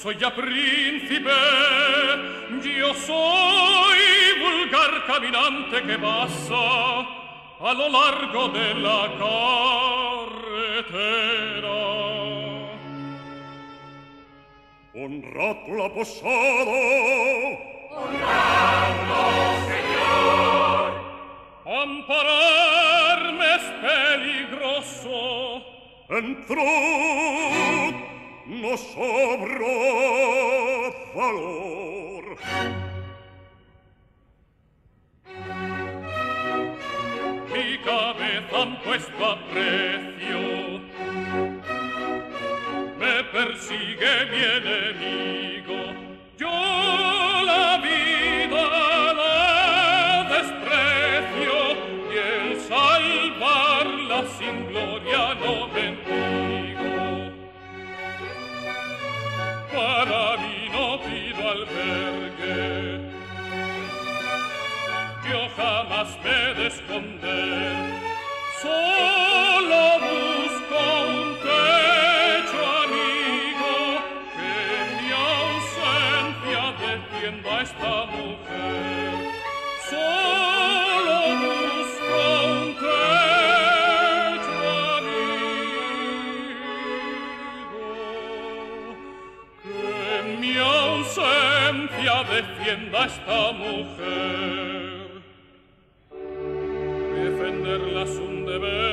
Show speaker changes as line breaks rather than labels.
soy ya príncipe, yo soy vulgar caminante que pasa a lo largo de la carretera.
Honrad la posada,
honradlo, señor.
Ampararme es peligroso.
Entrad, no sobra valor.
Mi cabeza han puesto a precio, me persigue mi enemigo. Yo la vida la desprecio y el salvarla sin gloria no bendigo. Para mí no pido albergue, yo jamás me he de esconder, solo busco un techo amigo que en mi ausencia defienda a esta mujer. Solo busco un techo amigo que en mi ausencia defienda a esta mujer. Defenderla es un deber.